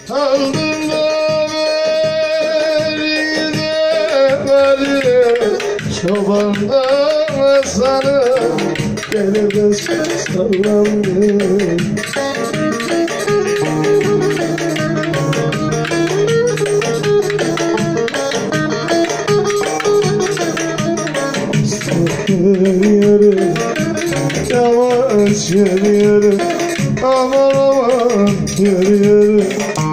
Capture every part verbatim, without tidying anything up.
Aldım da beri gidemedim. Çobandan sanırım derede sallandım. Yürüyorum, yavaş yürüyorum, aman aman yürüyorum.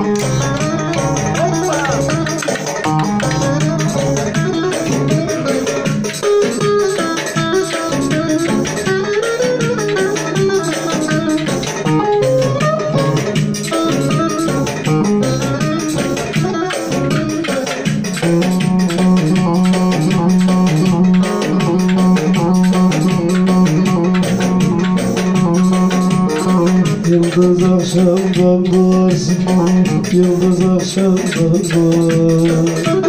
Yıldız akşamdan doğarsın, yıldız akşamdan doğar.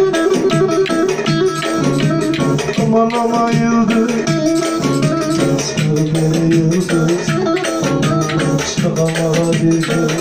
Aman aman yıldız, sar beni yıldız, çakama hadi gel.